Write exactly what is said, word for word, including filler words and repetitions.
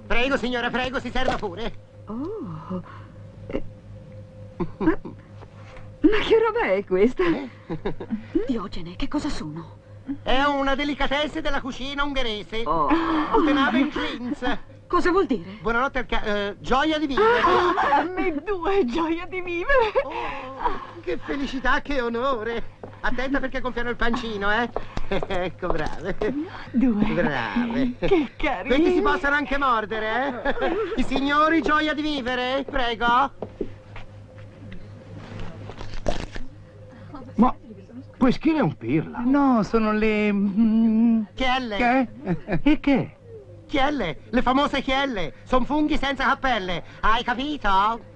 Prego, signora, prego, si serva pure. Oh. Eh. Ma... Ma che roba è questa? Eh? Diogene, che cosa sono? È una delicatesse della cucina ungherese. Oh. Guten Abend, Klintz. Cosa vuol dire? Buonanotte al ca... Eh, gioia di vivere. Ah, me due, gioia di vivere. Oh, che felicità, che onore. Attenta perché gonfiano il pancino, eh? Ecco, brave. Due. Brave. Che carino. Questi si possono anche mordere, eh? I signori, gioia di vivere, prego. Ma Peschina è un pirla. No, sono le... mm, Chielle. Che? E che? Chielle, le famose chielle. Sono funghi senza cappelle. Hai capito?